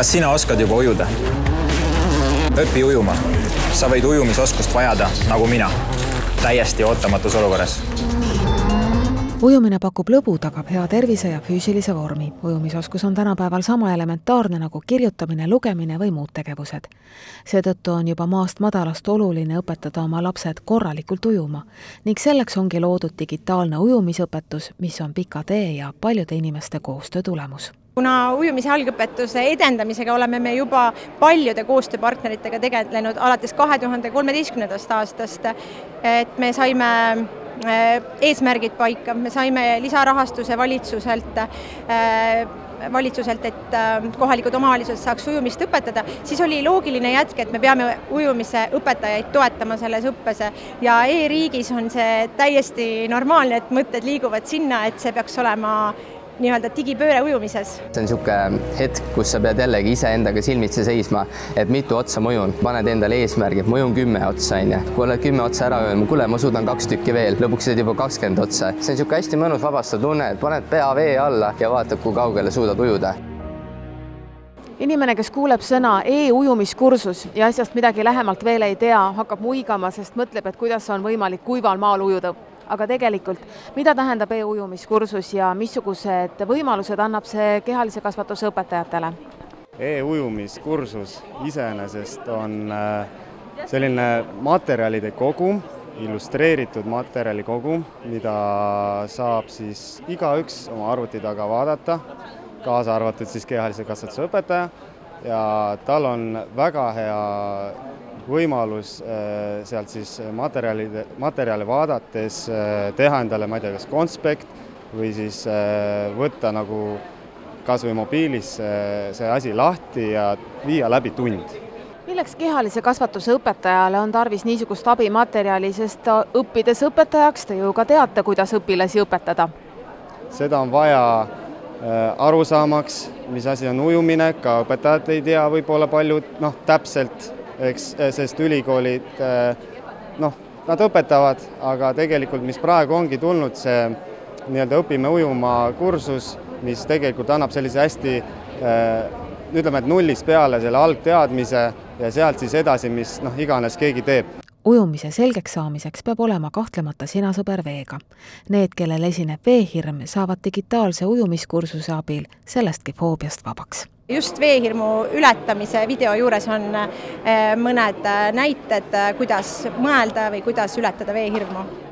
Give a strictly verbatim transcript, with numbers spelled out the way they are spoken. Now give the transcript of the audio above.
Kas sina oskad juba ujuda? Õpi ujuma. Sa võid ujumisoskust vajada, nagu mina. Täiesti ootamatus olukorras. Ujumine pakub lõbu, tagab hea tervise ja füüsilise vormi. Ujumisoskus on tänapäeval sama elementaarne nagu kirjutamine, lugemine või muud tegevused. Seetõttu on juba maast madalast oluline õpetada oma lapsed korralikult ujuma ning selleks ongi loodud digitaalne ujumisõpetus, mis on pika tee ja paljude inimeste koostöö tulemus. Kuna ujumise algõpetuse edendamisega oleme me juba paljude koostööpartneritega tegelenud alates kahe tuhande kolmeteistkümnendast aastast, et me saime eesmärgid paika, me saime lisarahastuse valitsuselt, valitsuselt, et kohalikud omavalitsused saaks ujumist õpetada, siis oli loogiline jätk, et me peame ujumise õpetajaid toetama selles õppes ja e-riigis on see täiesti normaalne, et mõtted liiguvad sinna, et see peaks olema nii-öelda digipööre ujumises. See on niisugune hetk, kus sa pead jällegi ise endaga silmitsi seisma, et mitu otsa mõjun. Paned endale eesmärgi, et mõjun kümme otsa. Kui oled kümme otsa ära öelnud, kuule, ma suudan kaks tükki veel, lõpuks oled juba kakskümmend otsa. See on niisugune hästi mõnus vabastav tunne, et paned pea vee alla ja vaatad, kui kaugele suudad ujuda. Inimene, kes kuuleb sõna e-ujumiskursus ja asjast midagi lähemalt veel ei tea, hakkab muigama, sest mõtleb, et kuidas on võimalik kuival maal ujuda. Aga tegelikult, mida tähendab e-ujumiskursus ja missugused võimalused annab see kehalise kasvatuse õpetajatele? E-ujumiskursus iseenesest on selline materjalide kogum, illustreeritud materjali kogum, mida saab siis igaüks oma arvuti taga vaadata, kaasa arvatud siis kehalise kasvatuse õpetaja ja tal on väga hea võimalus sealt siis materjalide, materjale vaadates teha endale, ma ei tea, kas konspekt või siis võtta nagu kas või mobiilis see asi lahti ja viia läbi tund. Milleks kehalise kasvatuse õpetajale on tarvis niisugust abimaterjali, sest õppides õpetajaks te ju ka teate, kuidas õpilasi õpetada? Seda on vaja arusaamaks, mis asi on ujumine, ka õpetajad ei tea võib-olla paljud noh, täpselt, eks, sest ülikoolid, noh, nad õpetavad, aga tegelikult, mis praegu ongi tulnud, see nii-öelda õpime ujuma kursus, mis tegelikult annab sellise hästi, ütleme, et nullist peale selle algteadmise ja sealt siis edasi, mis noh, iganes keegi teeb. Ujumise selgeks saamiseks peab olema kahtlemata sina sõber veega. Need, kellel esineb veehirm, saavad digitaalse ujumiskursuse abil sellestki foobiast vabaks. Just veehirmu ületamise video juures on mõned näited, kuidas mõelda või kuidas ületada veehirmu.